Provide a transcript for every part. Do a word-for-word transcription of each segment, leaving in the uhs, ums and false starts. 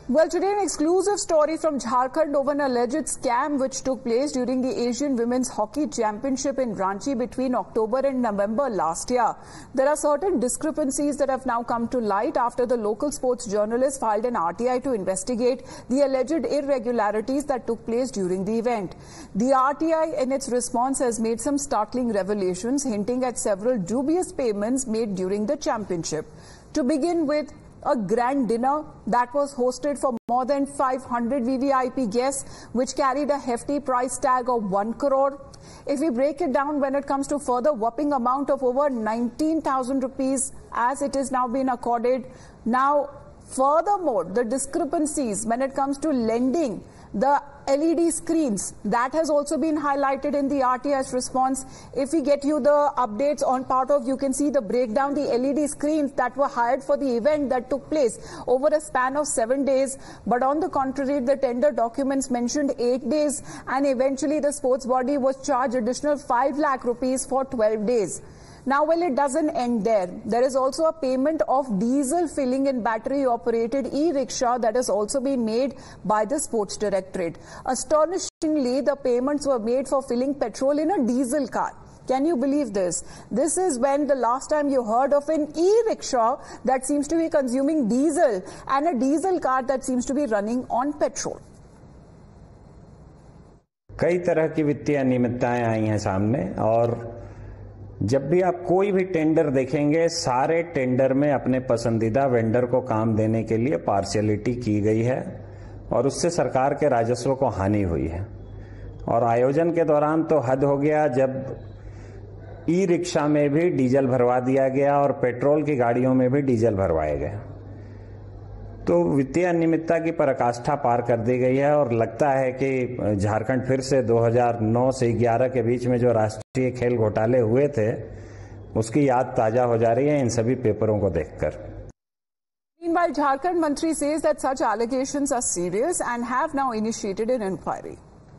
Well, today an exclusive story from Jharkhand over an alleged scam which took place during the Asian Women's Hockey Championship in Ranchi between October and November last year. There are certain discrepancies that have now come to light after the local sports journalist filed an R T I to investigate the alleged irregularities that took place during the event. The R T I in its response has made some startling revelations hinting at several dubious payments made during the championship. To begin with, a grand dinner that was hosted for more than five hundred V V I P guests, which carried a hefty price tag of one crore. If we break it down when it comes to further whopping amount of over nineteen thousand rupees as it is now being accorded. Now, furthermore, the discrepancies when it comes to lending the L E D screens, that has also been highlighted in the R T I's response. If we get you the updates on part of, you can see the breakdown, the L E D screens that were hired for the event that took place over a span of seven days. But on the contrary, the tender documents mentioned eight days and eventually the sports body was charged additional five lakh rupees for twelve days. Now, well, it doesn't end there. There is also a payment of diesel filling in battery-operated e-rickshaw that has also been made by the Sports Directorate. Astonishingly, the payments were made for filling petrol in a diesel car. Can you believe this? This is when the last time you heard of an e-rickshaw that seems to be consuming diesel and a diesel car that seems to be running on petrol. कई तरह की वित्तीय अनियमितताएं आई हैं सामने और जब भी आप कोई भी टेंडर देखेंगे, सारे टेंडर में अपने पसंदीदा वेंडर को काम देने के लिए पार्शियलिटी की गई है और उससे सरकार के राजस्व को हानि हुई है। और आयोजन के दौरान तो हद हो गया जब ई रिक्शा में भी डीजल भरवा दिया गया और पेट्रोल की गाड़ियों में भी डीजल भरवाए गए। तो वित्तीय अनियमितता की पराकाष्ठा पार कर दी गई है और लगता है कि झारखंड फिर से दो हज़ार नौ से ग्यारह के बीच में जो राष्ट्रीय खेल घोटाले हुए थे उसकी याद ताजा हो जा रही है इन सभी पेपरों को देखकर। Meanwhile, Jharkhand Mantri says that such allegations are serious and have now initiated an inquiry.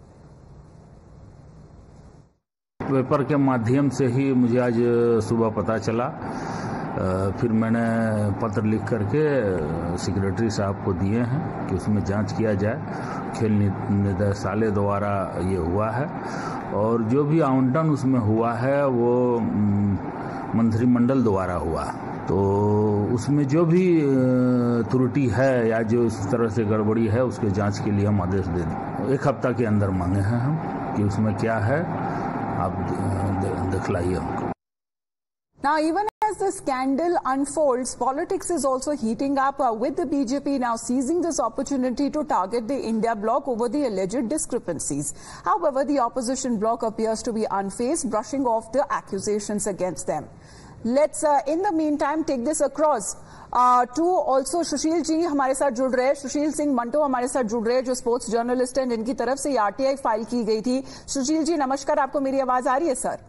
Paper के माध्यम से ही मुझे आज सुबह पता चला, फिर मैंने पत्र लिख करके सेक्रेटरी साहब को दिए हैं कि उसमें जांच किया जाए। खेल निदेशालय द्वारा ये हुआ है और जो भी आवंटन उसमें हुआ है वो मंत्रिमंडल द्वारा हुआ, तो उसमें जो भी त्रुटि है या जो इस तरह से गड़बड़ी है उसके जांच के लिए हम आदेश दे दें। एक हफ्ता के अंदर मांगे हैं हम कि उसमें क्या है, आप दिखलाइए हमको। Now, even as the scandal unfolds, politics is also heating up uh, with the B J P now seizing this opportunity to target the India bloc over the alleged discrepancies. However, the opposition bloc appears to be unfazed, brushing off the accusations against them. Let's, uh, in the meantime, take this across uh, to also Sushil ji हमारे साथ जुड़ रहे हैं। सुशील सिंह मंटो हमारे साथ जुड़ रहे हैं जो स्पोर्ट्स जर्नलिस्ट हैं जिनकी तरफ से आर टी आई फाइल की गई थी। सुशील जी नमस्कार, आपको मेरी आवाज आ रही है सर?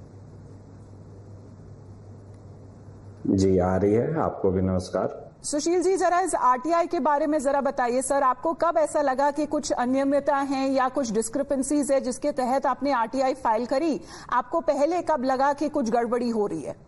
जी आ रही है, आपको भी नमस्कार। सुशील जी, जरा इस आर टी आई के बारे में जरा बताइए सर, आपको कब ऐसा लगा कि कुछ अनियमितता हैं या कुछ डिस्क्रिपेंसीज है जिसके तहत आपने आर टी आई फाइल करी? आपको पहले कब लगा कि कुछ गड़बड़ी हो रही है?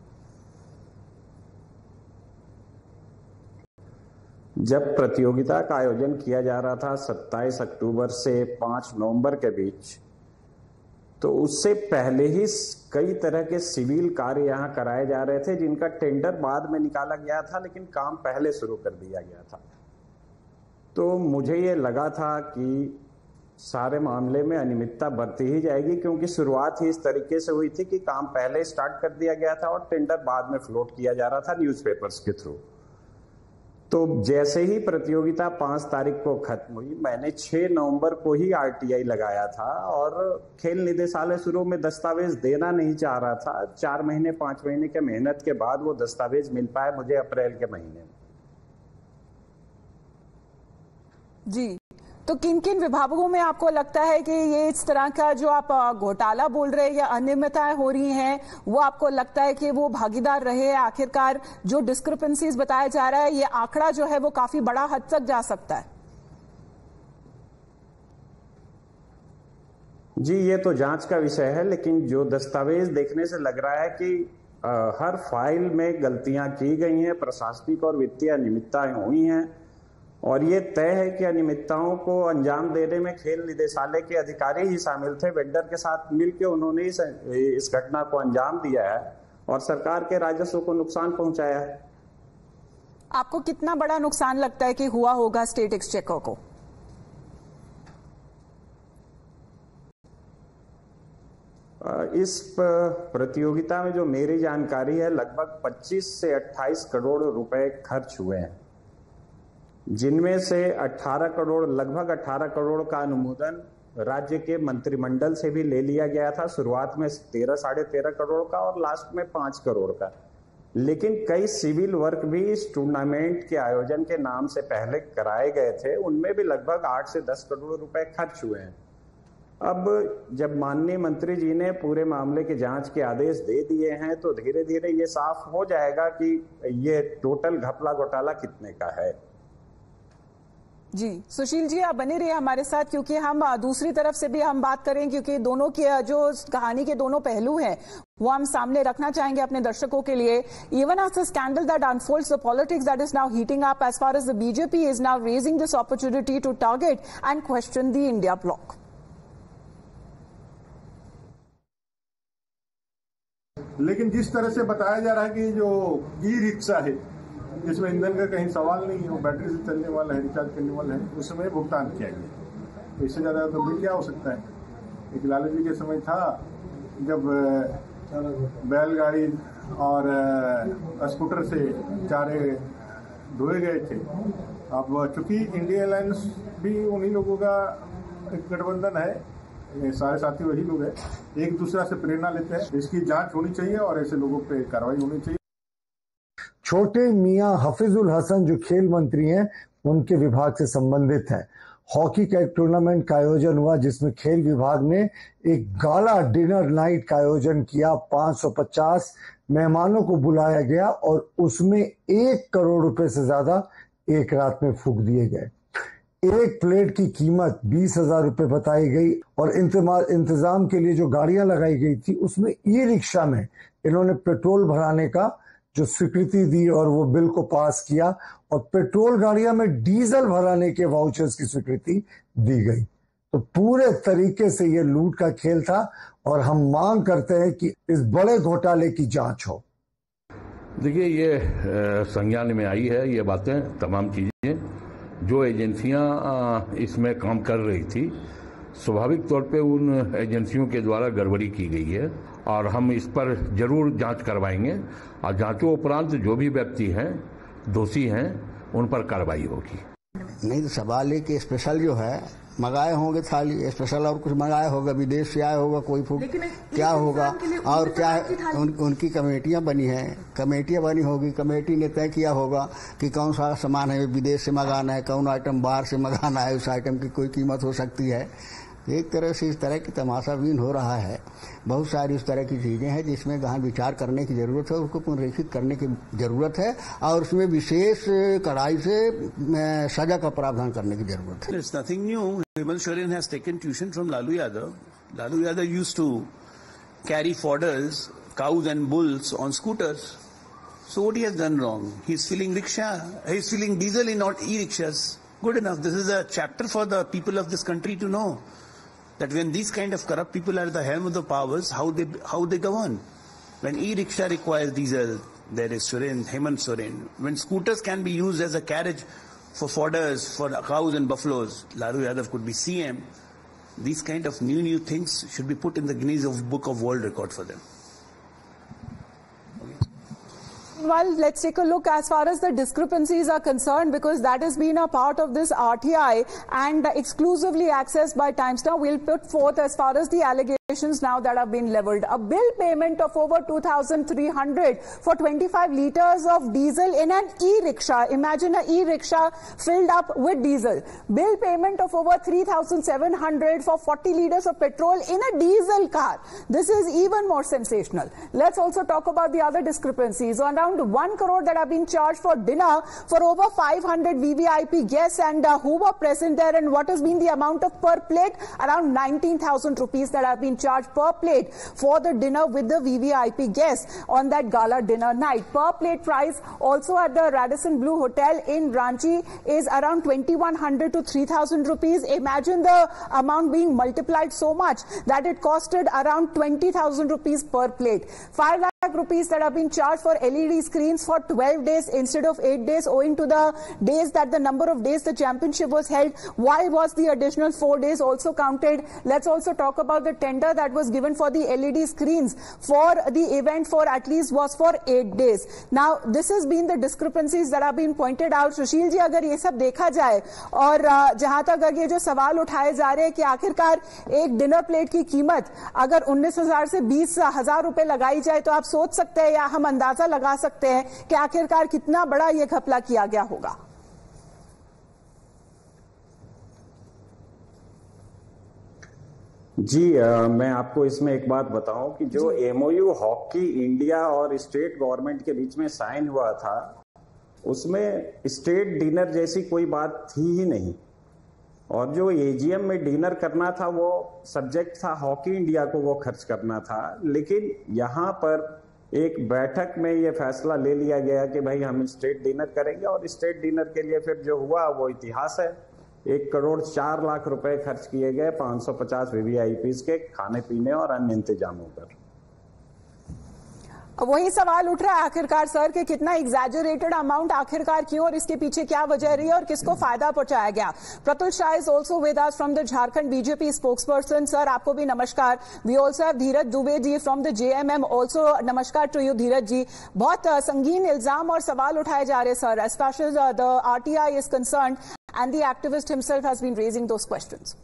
जब प्रतियोगिता का आयोजन किया जा रहा था सत्ताईस अक्टूबर से पाँच नवंबर के बीच, तो उससे पहले ही कई तरह के सिविल कार्य यहाँ कराए जा रहे थे जिनका टेंडर बाद में निकाला गया था, लेकिन काम पहले शुरू कर दिया गया था। तो मुझे ये लगा था कि सारे मामले में अनियमितता बढ़ती ही जाएगी क्योंकि शुरुआत ही इस तरीके से हुई थी कि काम पहले स्टार्ट कर दिया गया था और टेंडर बाद में फ्लोट किया जा रहा था न्यूज़पेपर्स के थ्रू। तो जैसे ही प्रतियोगिता पांच तारीख को खत्म हुई, मैंने छह नवंबर को ही आर टी आई लगाया था और खेल निदेशालय शुरू में दस्तावेज देना नहीं चाह रहा था। चार महीने पांच महीने के मेहनत के बाद वो दस्तावेज मिल पाए मुझे अप्रैल के महीने में। जी, तो किन किन विभागों में आपको लगता है कि ये इस तरह का जो आप घोटाला बोल रहे हैं या अनियमितताएं हो रही हैं, वो आपको लगता है कि वो भागीदार रहे? आखिरकार जो डिस्क्रिपेंसीज बताया जा रहा है, ये आंकड़ा जो है वो काफी बड़ा हद तक जा सकता है। जी, ये तो जांच का विषय है, लेकिन जो दस्तावेज देखने से लग रहा है कि आ, हर फाइल में गलतियां की गई हैं, प्रशासनिक और वित्तीय अनियमितताएं हुई हैं और ये तय है कि अनियमितताओं को अंजाम देने में खेल निदेशालय के अधिकारी ही शामिल थे। वेंडर के साथ मिलकर उन्होंने इस, इस घटना को अंजाम दिया है और सरकार के राजस्व को नुकसान पहुंचाया है। आपको कितना बड़ा नुकसान लगता है कि हुआ होगा स्टेट एक्सचेकर को? इस प्रतियोगिता में जो मेरी जानकारी है, लगभग पच्चीस से अट्ठाईस करोड़ रुपए खर्च हुए हैं, जिनमें से अठारह करोड़ लगभग अठारह करोड़ का अनुमोदन राज्य के मंत्रिमंडल से भी ले लिया गया था। शुरुआत में तेरह साढ़े तेरह करोड़ का और लास्ट में पांच करोड़ का। लेकिन कई सिविल वर्क भी इस टूर्नामेंट के आयोजन के नाम से पहले कराए गए थे, उनमें भी लगभग आठ से दस करोड़ रुपए खर्च हुए हैं। अब जब माननीय मंत्री जी ने पूरे मामले की जांच के आदेश दे दिए हैं, तो धीरे धीरे ये साफ हो जाएगा कि ये टोटल घपला घोटाला कितने का है। जी सुशील जी, आप बने रहिए हमारे साथ, क्योंकि हम दूसरी तरफ से भी हम बात करें, क्योंकि दोनों की जो कहानी के दोनों पहलू हैं वो हम सामने रखना चाहेंगे अपने दर्शकों के लिए। Even as the scandal that unfolds, the politics that is now heating up as far as the B J P is now raising this opportunity to target and question the India bloc. लेकिन जिस तरह से बताया जा रहा है कि जो ई रिक्शा है, जिसमें ईंधन का कहीं सवाल नहीं है, वो बैटरी से चलने वाला है, रिचार्ज करने वाला है, उसमें भुगतान किया गया। तो इससे ज़्यादा तो बिल क्या हो सकता है। एक लालू जी के समय था जब बैलगाड़ी और स्कूटर से चारे ढोए गए थे। अब चूंकि इंडिया अलायंस भी उन्हीं लोगों का एक गठबंधन है, सारे साथी वही लोग हैं, एक दूसरा से प्रेरणा लेते हैं। इसकी जांच होनी चाहिए और ऐसे लोगों पे कार्रवाई होनी चाहिए। छोटे मियां हफीजुल हसन जो खेल मंत्री हैं, उनके विभाग से संबंधित हैं। हॉकी का एक टूर्नामेंट का आयोजन हुआ जिसमें खेल विभाग ने एक गाला डिनर नाइट का आयोजन किया। पाँच सौ पचास मेहमानों को बुलाया गया और उसमें एक करोड़ रुपए से ज्यादा एक रात में फूंक दिए गए। एक प्लेट की कीमत बीस हजार रुपए बताई गई और इंतजाम के लिए जो गाड़ियां लगाई गई थी उसमें ई रिक्शा में इन्होंने पेट्रोल भराने का जो स्वीकृति दी और वो बिल को पास किया और पेट्रोल गाड़ियां में डीजल भराने के वाउचर्स की स्वीकृति दी गई। तो पूरे तरीके से ये लूट का खेल था और हम मांग करते हैं कि इस बड़े घोटाले की जांच हो। देखिए, ये संज्ञान में आई है ये बातें, तमाम चीजें जो एजेंसियां इसमें काम कर रही थी, स्वाभाविक तौर पे उन एजेंसियों के द्वारा गड़बड़ी की गई है और हम इस पर जरूर जांच करवाएंगे और जांचों उपरांत जो भी व्यक्ति हैं, दोषी हैं, उन पर कार्रवाई होगी। नहीं तो सवाल है कि स्पेशल जो है मंगाए होंगे थाली, स्पेशल और कुछ मंगाया होगा, विदेश से आया होगा कोई फूड, क्या होगा और क्या उन, उनकी कमेटियां बनी हैं, कमेटियां बनी होगी, कमेटी ने तय किया होगा कि कौन सा सामान है विदेश से मंगाना है, कौन आइटम बाहर से मंगाना है, उस आइटम की कोई कीमत हो सकती है। एक तरह से इस तरह की तमाशाबीन हो रहा है। बहुत सारी इस तरह की चीजें हैं जिसमें गहन विचार करने की जरूरत है, उसको पुनरीक्षित करने की जरूरत है और उसमें विशेष कड़ाई से सजा का प्रावधान करने की जरूरत है। It's nothing new. Hemant Soren has taken tuition from Lalu Yadav. Lalu Yadav used to carry fodders, cows and bulls on scooters. So what he has done wrong? He's filling rickshaw. He's filling diesel in not e-rickshaws. Good enough. This is a chapter for the people of this country to know that when these kind of corrupt people are at the helm of the powers, how they how they govern. When e-rickshaw requires diesel, there is Soren, Hemant Soren. When scooters can be used as a carriage for fodders, for cows and buffaloes, Lalu Yadav could be C M. These kind of new new things should be put in the Guinness of Book of World Record for them. Well, let's take a look as far as the discrepancies are concerned, because that has been a part of this R T I and exclusively accessed by Times Now. We'll put forth as far as the allegations now that have been leveled. A bill payment of over two thousand three hundred for twenty-five liters of diesel in an e-rickshaw. Imagine an e-rickshaw filled up with diesel. Bill payment of over three thousand seven hundred for forty liters of petrol in a diesel car. This is even more sensational. Let's also talk about the other discrepancies. Around one crore that have been charged for dinner for over five hundred V V I P guests, and uh, who were present there, and what has been the amount of per plate? Around nineteen thousand rupees that have been charged per plate for the dinner with the V V I P guests on that gala dinner night. Per plate price also at the Radisson Blu Hotel in Ranchi is around twenty-one hundred to three thousand rupees. Imagine the amount being multiplied so much that it costed around twenty thousand rupees per plate. five lakh rupees that have been charged for L E D screens for twelve days instead of eight days, owing to the days that the number of days the championship was held. Why was the additional four days also counted? Let's also talk about the tender that was given for the L E D screens for the event for at least was for eight days. Now, this has been the discrepancies that have been pointed out. Sushil ji, अगर ये सब देखा जाए और जहां तक अगर ये जो सवाल उठाए जा रहे हैं कि आखिरकार एक डिनर प्लेट की कीमत अगर उन्नीस हजार से बीस हजार रुपए लगाई जाए तो आप सोच सकते हैं या हम अंदाजा लगा सकते हैं कि आखिरकार कितना बड़ा ये घपला किया गया होगा। जी आ, मैं आपको इसमें एक बात बताऊं कि जो एमओयू हॉकी इंडिया और स्टेट गवर्नमेंट के बीच में साइन हुआ था उसमें स्टेट डिनर जैसी कोई बात थी ही नहीं, और जो एजीएम में डिनर करना था वो सब्जेक्ट था हॉकी इंडिया को वो खर्च करना था। लेकिन यहाँ पर एक बैठक में ये फैसला ले लिया गया कि भाई हम स्टेट डिनर करेंगे, और स्टेट डिनर के लिए फिर जो हुआ वो इतिहास है। एक करोड़ चार लाख रुपए खर्च किए गए पाँच सौ पचास वीवीआईपीज के खाने पीने और अन्य इंतजामों पर। वही सवाल उठ रहा है आखिरकार सर कि कितना एग्जैजरेटेड अमाउंट आखिरकार क्यों और इसके पीछे क्या वजह रही है और किसको फायदा पहुंचाया गया। Pratul Shah is also with us from the Jharkhand BJP spokesperson. Sir, आपको भी नमस्कार। We also have Dheeraj Dubey ji from the JMM, also namaskar to you Dheeraj ji. बहुत संगीन इल्जाम और सवाल उठाए जा रहे sir, as far as the RTI is concerned and the activist himself has been raising those questions.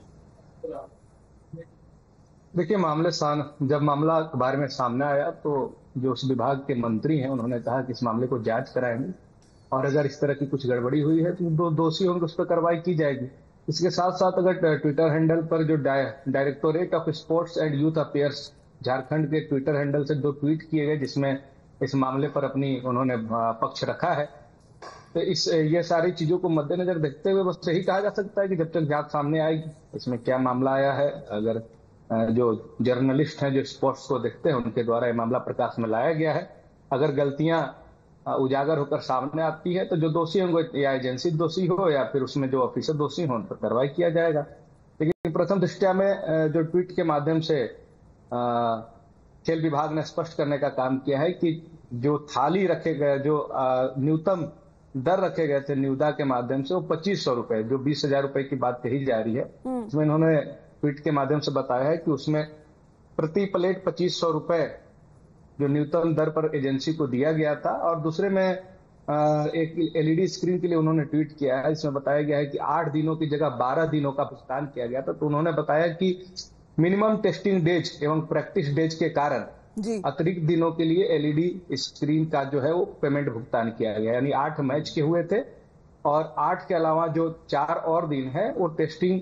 देखिए, मामले जब मामला अखबार में सामने आया तो जो उस विभाग के मंत्री हैं उन्होंने कहा कि इस मामले को जांच कराएंगे और अगर इस तरह की कुछ गड़बड़ी हुई है तो दो दोषी होंगे, उस पर कार्रवाई की जाएगी। इसके साथ साथ अगर ट्विटर हैंडल पर जो directorate of sports and youth affairs Jharkhand के ट्विटर हैंडल से दो ट्वीट किए गए जिसमें इस मामले पर अपनी उन्होंने पक्ष रखा है, तो इस ये सारी चीजों को मद्देनजर देखते हुए बस यही कहा जा सकता है कि जब तक जांच सामने आएगी इसमें क्या मामला आया है, अगर जो जर्नलिस्ट हैं जो स्पोर्ट्स को देखते हैं उनके द्वारा ये मामला प्रकाश में लाया गया है, अगर गलतियां उजागर होकर सामने आती है तो जो दोषी होंगे या एजेंसी दोषी हो या फिर उसमें जो ऑफिसर दोषी हो उन पर कार्रवाई किया जाएगा। लेकिन प्रथम दृष्टया में जो ट्वीट के माध्यम से खेल विभाग ने स्पष्ट करने का काम किया है कि जो थाली रखे गए, जो न्यूनतम दर रखे गए थे न्यूदा के माध्यम से वो पच्चीस सौ रुपए, जो बीस हजार रुपए की बात कही जा रही है, उसमें इन्होंने ट्वीट के माध्यम से बताया है कि उसमें प्रति प्लेट पच्चीस सौ रुपए जो न्यूनतम दर पर एजेंसी को दिया गया था, और दूसरे में एक एलईडी स्क्रीन के लिए उन्होंने ट्वीट किया है, इसमें बताया गया है कि आठ दिनों की जगह बारह दिनों का भुगतान किया गया था। तो उन्होंने बताया कि मिनिमम टेस्टिंग डेज एवं प्रैक्टिस डेज के कारण अतिरिक्त दिनों के लिए एलईडी स्क्रीन का जो है वो पेमेंट भुगतान किया गया, यानी आठ मैच के हुए थे और आठ के अलावा जो चार और दिन है वो टेस्टिंग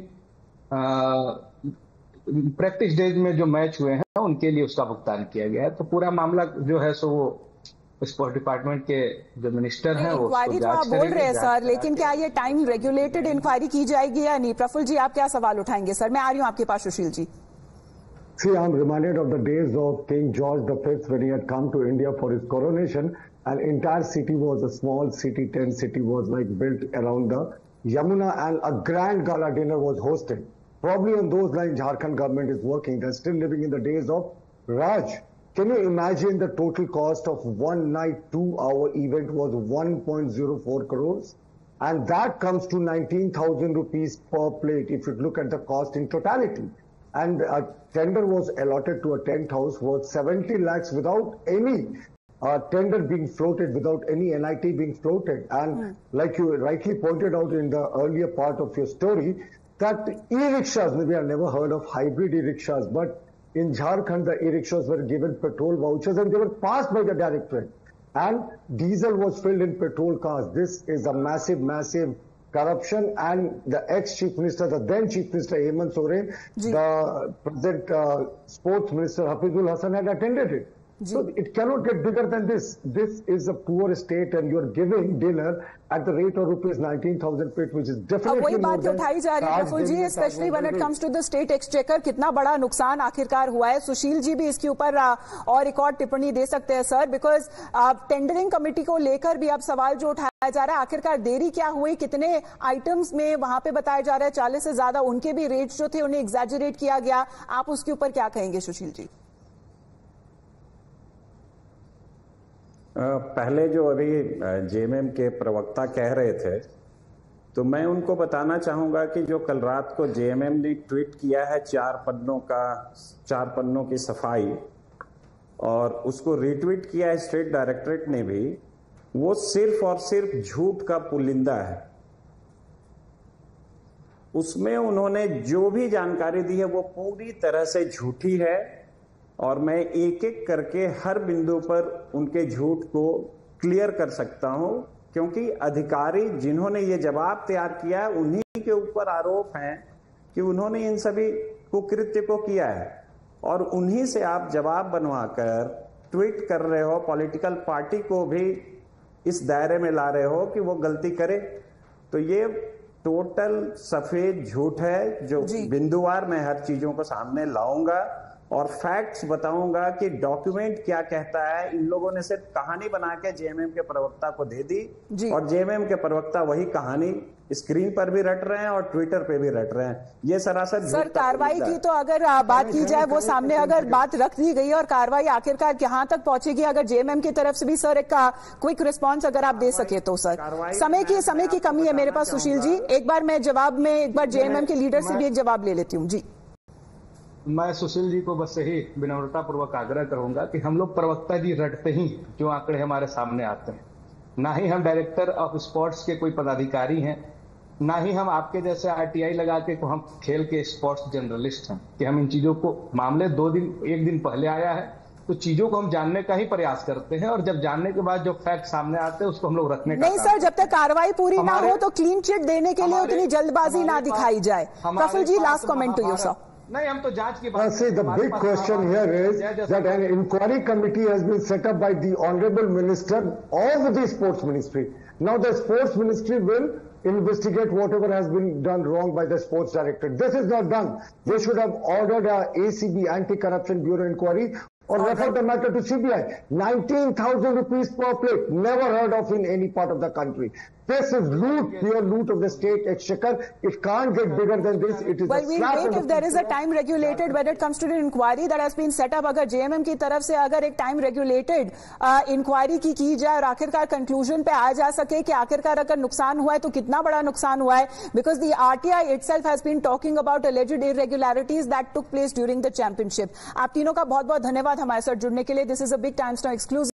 प्रैक्टिस डेज में जो मैच हुए हैं उनके लिए उसका भुगतान किया गया है। तो पूरा मामला जो है सो वो स्पोर्ट्स डिपार्टमेंट के जो मिनिस्टर हैं वो इंक्वायरी तो आप बोल रहे हैं सर, लेकिन क्या ये टाइम रेगुलेटेड इंक्वायरी की जाएगी या नहीं? प्रफुल्ल जी, आप क्या सवाल उठाएंगे? सर, मैं आ रही हूँ आपके पास। Sushil ji. See, I'm reminded of the days of King George the Fifth when he had come to India for his coronation, and entire city was a small city, tent city was like built around the Yamuna, and a grand gala dinner was hosted. Probably on those lines, Jharkhand government is working. They're still living in the days of Raj. Can you imagine the total cost of one night, two-hour event was one point zero four crores? And that comes to nineteen thousand rupees per plate if you look at the cost in totality. And a tender was allotted to a tent house worth seventy lakhs without any uh, tender being floated, without any N I T being floated. And mm. like you rightly pointed out in the earlier part of your story, that e-rickshaws, maybe I've never heard of hybrid e-rickshaws, but in Jharkhand, the e-rickshaws were given petrol vouchers and they were passed by the directorate. And diesel was filled in petrol cars. This is a massive, massive corruption, and the ex-chief minister, the then chief minister Hemant Soren, the present uh, sports minister Hafizul Hasan had attended it. So it cannot get bigger than this. This is a poor state and you're giving dinner at the rate of rupees nineteen thousand per which is definitely वही बात उठाई जा रही है Praful ji, specially when it comes to the state exchequer, कितना बड़ा नुकसान आखिरकार हुआ है। सुशील जी भी इसके ऊपर और एक और टिप्पणी दे सकते हैं सर, बिकॉज टेंडरिंग कमेटी को लेकर भी अब सवाल जो उठाया जा रहा है, आखिरकार देरी क्या हुई, कितने आइटम्स में वहां पे बताया जा रहा है चालीस से ज्यादा, उनके भी रेट्स जो थे उन्हें एग्जैजरेट किया गया, आप उसके ऊपर क्या कहेंगे सुशील जी? पहले जो अभी जेएमएम के प्रवक्ता कह रहे थे, तो मैं उनको बताना चाहूंगा कि जो कल रात को जेएमएम ने ट्वीट किया है चार पन्नों का चार पन्नों की सफाई, और उसको रीट्वीट किया है स्टेट डायरेक्टरेट ने भी, वो सिर्फ और सिर्फ झूठ का पुलिंदा है। उसमें उन्होंने जो भी जानकारी दी है वो पूरी तरह से झूठी है, और मैं एक एक करके हर बिंदु पर उनके झूठ को क्लियर कर सकता हूं, क्योंकि अधिकारी जिन्होंने ये जवाब तैयार किया है उन्हीं के ऊपर आरोप है कि उन्होंने इन सभी कुकृत्य को किया है, और उन्हीं से आप जवाब बनवाकर ट्वीट कर रहे हो, पॉलिटिकल पार्टी को भी इस दायरे में ला रहे हो कि वो गलती करे। तो ये टोटल सफेद झूठ है, जो बिंदुवार मैं हर चीजों को सामने लाऊंगा और फैक्ट्स बताऊंगा कि डॉक्यूमेंट क्या कहता है। इन लोगों ने सिर्फ कहानी बना के जेएमएम के प्रवक्ता को दे दी, और जेएमएम के प्रवक्ता वही कहानी स्क्रीन पर भी रट रहे हैं और ट्विटर पे भी रट रहे हैं। ये सरासर सर कार्रवाई की तो अगर बात की जाए, वो सामने अगर बात रख दी गई और कार्रवाई आखिरकार कहां तक पहुंचेगी, अगर जेएमएम की तरफ से भी सर एक क्विक रिस्पांस अगर आप दे सके तो सर। समय की समय की कमी है मेरे पास सुशील जी, एक बार मैं जवाब में एक बार जेएमएम के लीडर से भी एक जवाब ले लेती हूँ जी। मैं सुशील जी को बस यही विनम्रता पूर्वक आग्रह करूंगा कि हम लोग प्रवक्ता जी रटते ही जो आंकड़े हमारे सामने आते हैं, ना ही हम डायरेक्टर ऑफ स्पोर्ट्स के कोई पदाधिकारी हैं, ना ही हम आपके जैसे आरटीआई लगा के को हम खेल के स्पोर्ट्स जर्नलिस्ट हैं कि हम इन चीजों को, मामले दो दिन एक दिन पहले आया है तो चीजों को हम जानने का ही प्रयास करते हैं, और जब जानने के बाद जो फैक्ट सामने आते हैं उसको हम लोग रखने का नहीं सर, जब तक कार्रवाई पूरी ना हो तो क्लीन चिट देने के लिए उतनी जल्दबाजी ना दिखाई जाए। Praful ji, last comment to you sir. नहीं, हम तो जांच की बात। See, the big question here is that an inquiry committee has been set up by the Honorable Minister of the Sports Ministry. Now the Sports Ministry will investigate whatever has been done wrong by the Sports Directorate. This is not done. They should have ordered a A C B, Anti-Corruption Bureau inquiry, or refer the matter to C B I. nineteen thousand rupees per plate, never heard of in any part of the country. This is loot, pure loot of the state exchequer. It can't get bigger than this. It is well, a we'll slap wait if there is a time regulated when it comes to the inquiry that has been set up. अगर JMM की तरफ से अगर एक time regulated inquiry की की जाए और आखिरकार कंक्लूजन पे आ जा सके कि आखिरकार अगर नुकसान हुआ है तो कितना बड़ा नुकसान हुआ है, because the RTI itself has been talking about alleged irregularities that took place during the championship. आप तीनों का बहुत बहुत धन्यवाद हमारे साथ जुड़ने के लिए। This is a big Times Now exclusive.